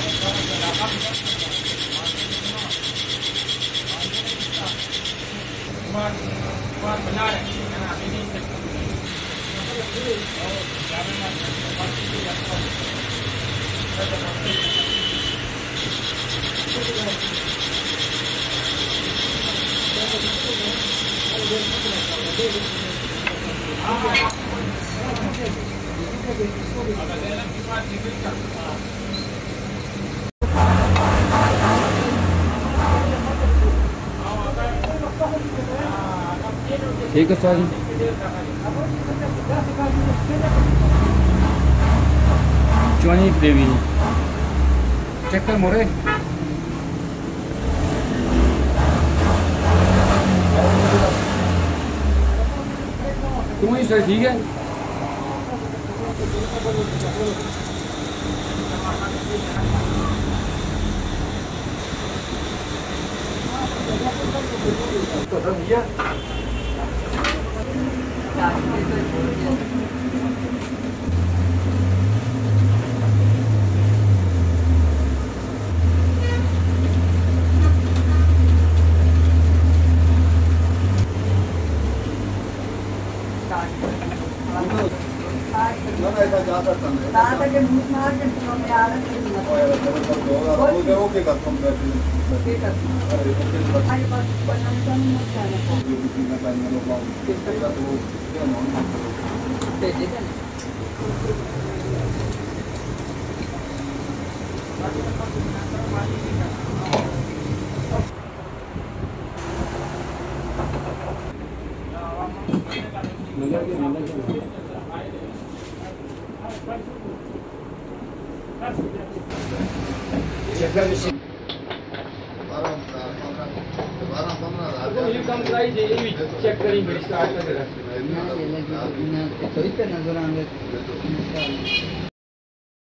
ठीक है sir. Johnny Devi check कर मोरे। तुम ही सर ठीक है। तो भैया ऐसा जा सकता है दादा के मुंह मार के तो मैं आ रहा हूं वो ओके का तुम ओके कर आई बात बनाने का नहीं चाहना को किसी का टाइम लो पाओ किस तरह का वो क्या मान दे दे चेक करेंगे स्टार्ट कर